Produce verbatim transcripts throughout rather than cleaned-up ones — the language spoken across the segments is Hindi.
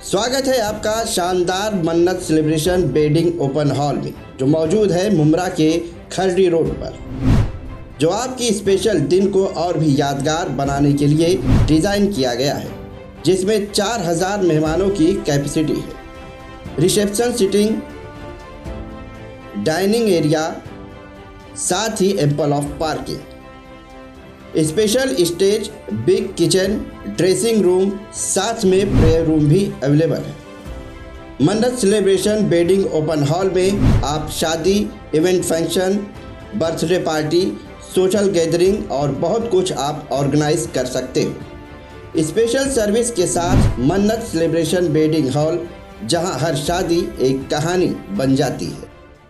स्वागत है आपका शानदार मन्नत सेलिब्रेशन वेडिंग ओपन हॉल में, जो मौजूद है मुमरा के खरडी रोड पर, जो आपकी स्पेशल दिन को और भी यादगार बनाने के लिए डिज़ाइन किया गया है, जिसमें चार हज़ार मेहमानों की कैपेसिटी है। रिसेप्शन सिटिंग, डाइनिंग एरिया, साथ ही ample of parking, special stage, big kitchen, dressing room, साथ में प्रेयर रूम भी अवेलेबल है। मन्नत सेलिब्रेशन वेडिंग ओपन हॉल में आप शादी, event, function, birthday party, social gathering और बहुत कुछ आप ऑर्गेनाइज कर सकते हो। स्पेशल सर्विस के साथ मन्नत सेलिब्रेशन वेडिंग हॉल, जहां हर शादी एक कहानी बन जाती है।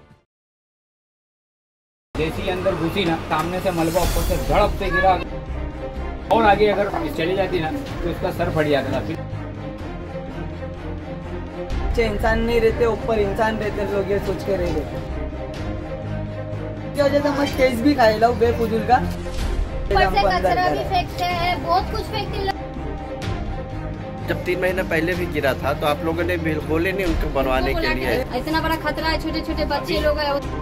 जैसे ही अंदर घुसी ना, सामने से मलबा ऊपर से झड़प से गिरा और आगे अगर चली जाती ना तो इसका सर फट जाता था। फिर इंसान नहीं रहते, ऊपर इंसान रहते, लोग ये सोच के रह गए। वजह से मैं केस भी खाए ला बेफुजूल का, कचरा भी फेंकते हैं, बहुत कुछ फेंकते हैं। जब तीन महीने पहले भी गिरा था तो आप लोगों ने बोले नहीं उनको बनवाने के लिए? इतना बड़ा खतरा है, छोटे छोटे बच्चे लोग हैं।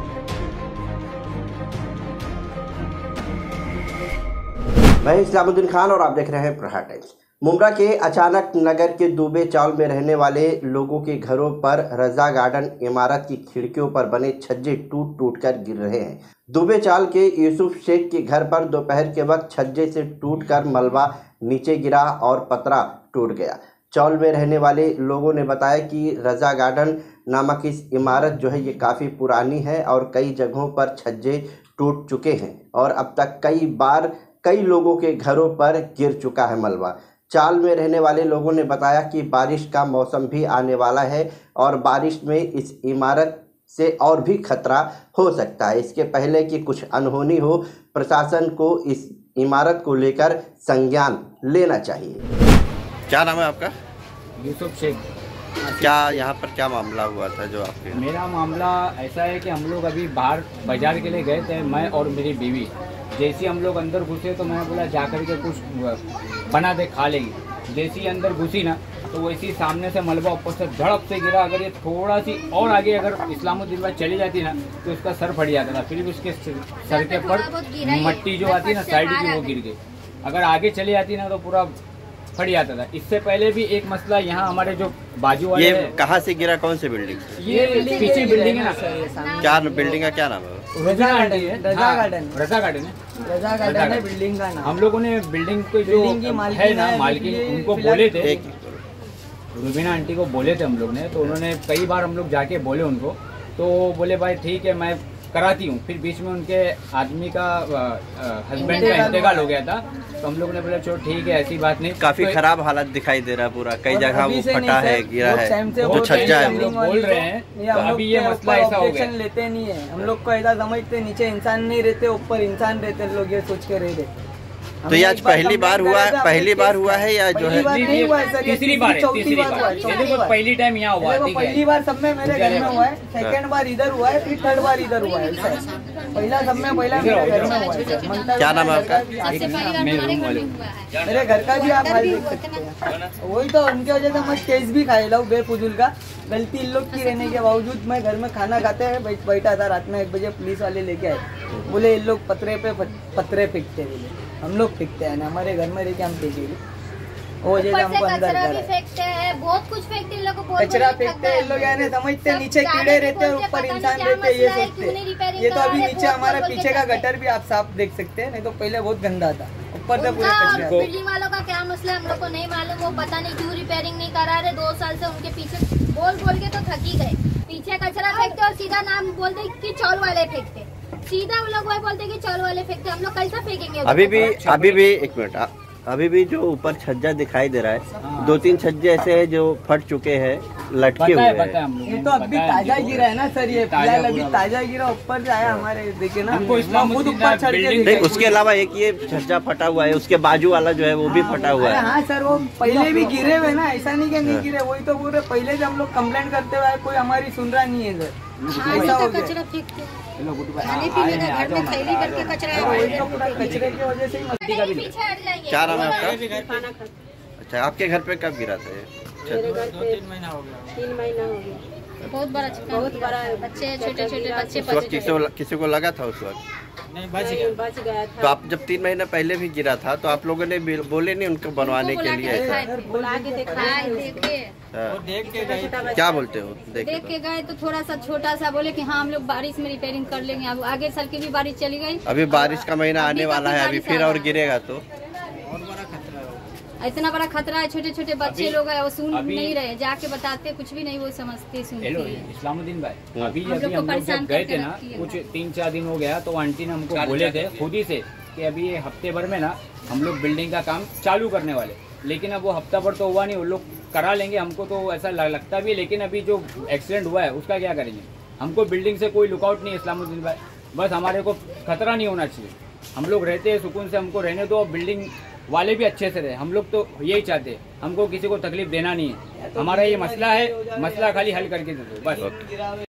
मैं इस्लामुद्दीन खान और आप देख रहे हैं प्रहार टाइम्स। मुमरा के अचानक नगर के दुबे चाल में रहने वाले लोगों के घरों पर रजा गार्डन इमारत की खिड़कियों पर बने छज्जे टूट टूट कर गिर रहे हैं। दुबे चाल के यूसुफ शेख के घर पर दोपहर के वक्त छज्जे से टूटकर मलबा नीचे गिरा और पतरा टूट गया। चौल में रहने वाले लोगों ने बताया कि रजा गार्डन नामक इस इमारत जो है ये काफ़ी पुरानी है और कई जगहों पर छज्जे टूट चुके हैं और अब तक कई बार कई लोगों के घरों पर गिर चुका है मलबा। चाल में रहने वाले लोगों ने बताया कि बारिश का मौसम भी आने वाला है और बारिश में इस इमारत से और भी खतरा हो सकता है। इसके पहले कि कुछ अनहोनी हो, प्रशासन को इस इमारत को लेकर संज्ञान लेना चाहिए। क्या नाम है आपका? यूसुफ शेख। क्या यहाँ पर क्या मामला हुआ था जो आपके? मेरा मामला ऐसा है कि हम लोग अभी बाहर बाजार के लिए गए थे, मैं और मेरी बीवी। जैसे हम लोग अंदर घुसे तो मैंने बोला जाकर के कुछ बना दे खा लेंगे। जैसे ही अंदर घुसी ना तो वैसे ही सामने से मलबा ऊपर से झड़प से गिरा। अगर ये थोड़ा सी और आगे अगर इस्लामुद्दीन बात चली जाती ना तो इसका सर फट जाता था। फिर भी उसके सर के ऊपर मट्टी जो आती है ना साइड की, वो गिर गई। अगर आगे चली जाती ना तो पूरा फट जाता था। इससे पहले भी एक मसला यहाँ हमारे जो बाजू वाले, ये कहाँ से गिरा? कौन सी बिल्डिंग से? ये पीछे बिल्डिंग है ना, क्या बिल्डिंग का क्या नाम है? रजा गार्डन है। रजा गार्डन रजा गार्डन है रजा गार्डन है बिल्डिंग का नाम। हम लोगों ने बिल्डिंग को जो है ना मालकिन, उनको बोले थे, रुबीना आंटी को बोले थे हम लोग ने, तो उन्होंने कई बार हम लोग जाके बोले उनको, तो बोले भाई ठीक है मैं कराती हूँ। फिर बीच में उनके आदमी का हस्बैंड का इंतकाल हो गया था, तो हम लोग ने बोला चलो ठीक है ऐसी बात नहीं। काफी तो खराब हालत दिखाई दे रहा है पूरा, कई जगह वो फटा है, गिरा है, जो छज्जा है। हम लोग बोल रहे हैं तो अभी ये मसला ऐसा हो गया। लेते नहीं है हम लोग को, ऐसा समझते नीचे इंसान नहीं रहते, ऊपर इंसान रहते, लोग ये सोच के रह रहे। तो ये आज पहली बार हुआ है? पहली बार हुआ है या जो है नहीं हुआ है सर? तीसरी बार है, तीसरी बार। पहली टाइम यहाँ हुआ है, पहली बार सब में मेरे घर में हुआ है, सेकंड बार इधर हुआ है, फिर थर्ड बार इधर हुआ है। पहला सब में पहला मेरे घर में हुआ है। क्या नाम है आपका? मेरे घर का भी आप हाल देख सकते हैं। वही तो उनकी वजह से मैं केस भी खाए ला बेफुजूल का। गलती इन लोग की रहने के बावजूद मैं घर में खाना खाते हैं बैठा था, रात में एक बजे पुलिस वाले लेके आए, बोले इन लोग पतरे पे पतरे फेंकते बोले। हम लोग फेंकते हैं ना, हमारे घर में रह के हम फेंकेंगे। वो जैसे हमको अंदर कर फेंकते हैं, बहुत कुछ फेंकते हैं लोग, कचरा फेंकते हैं लोग, यानी समझते नीचे कीड़े रहते हैं और ऊपर इंसान रहते हैं, ये सोचते। ये तो अभी नीचे हमारे पीछे का गटर भी आप साफ देख सकते हैं, नहीं तो पहले बहुत गंदा था, ऊपर से पूरे कचरा। बिल्डिंग वालों का क्या मसला हम लोग को नहीं मालूम, वो पता नहीं क्यों रिपेयरिंग नहीं करा रहे। दो साल से उनके पीछे बोल बोल के तो थक ही गए। पीछे कचरा फेंकते और सीधा नाम बोलते कि चौल वाले फेंकते, सीधा वो लोग वही बोलते कि चौल वाले फेंकते। हम लोग कैसा फेंकेंगे? अभी भी अभी भी एक मिनट, अभी भी जो ऊपर छज्जा दिखाई दे रहा है, दो तीन छज्जे ऐसे हैं जो फट चुके हैं, लटके हुए हैं। ये तो अभी ताजा गिरा है ना सर, ये फिलहाल अभी ताजा गिरा, ऊपर आया हमारे, देखिए ना खुद ऊपर चढ़ के। उसके अलावा एक ये छज्जा फटा हुआ है, उसके बाजू वाला जो है वो भी फटा हुआ है। हाँ सर, वो पहले भी गिरे हुए ना, ऐसा नहीं कि नहीं गिरे, वही तो पूरे पहले से हम लोग कंप्लेंट करते हुए कोई हमारी सुन रहा नहीं है सर। ऐसा हो गया, खाने पीने का घर में थैली भर के कचरा है, कचरे की वजह से ही। क्या नाम है आपका? अच्छा, आपके घर पे कब गिरा था ये? मेरे घर पे तीन महीना हो गया तीन महीना हो गया बहुत बड़ा बहुत बड़ा बच्चे छोटे छोटे बच्चे उस वक्त किसी को किसी को लगा था उस वक्त? नहीं बच गया बच गया था। तो आप जब तीन महीना पहले भी गिरा था तो आप लोगों ने बोले नहीं उनको बनवाने के लिए ऐसा? बुला के दिखाए देखे हाँ। देख के गए। क्या बोलते हो? देख देख के गए तो थोड़ा सा छोटा सा बोले कि हाँ हम लोग बारिश में रिपेयरिंग कर लेंगे। अब आगे साल की भी बारिश चली गई, अभी बारिश का महीना आने वाला है, अभी फिर और गिरेगा तो इतना बड़ा खतरा है। छोटे छोटे बच्चे लोग है वो सुन नहीं रहे, जाके बताते कुछ भी नहीं, वो समझते सुनते। हेलो इस्लामुद्दीन भाई, अभी हम अभी लोग को हम लोग परेशान जब गए करके थे ना रखी है। कुछ तीन चार दिन हो गया तो आंटी ने हमको बोले थे खुद ही से कि अभी ये हफ्ते भर में ना हम लोग बिल्डिंग का काम चालू करने वाले, लेकिन अब वो हफ्ता भर तो हुआ नहीं, वो लोग करा लेंगे। हमको तो ऐसा लगता भी है, लेकिन अभी जो एक्सीडेंट हुआ है उसका क्या करेंगे? हमको बिल्डिंग से कोई लुकआउट नहीं है इस्लामुद्दीन भाई, बस हमारे को खतरा नहीं होना चाहिए। हम लोग रहते हैं सुकून से, हमको रहने दो, बिल्डिंग वाले भी अच्छे से रहे। हम लोग तो यही चाहते हैं, हमको किसी को तकलीफ देना नहीं है। हमारा ये मसला है, मसला खाली हल करके दे दो बस।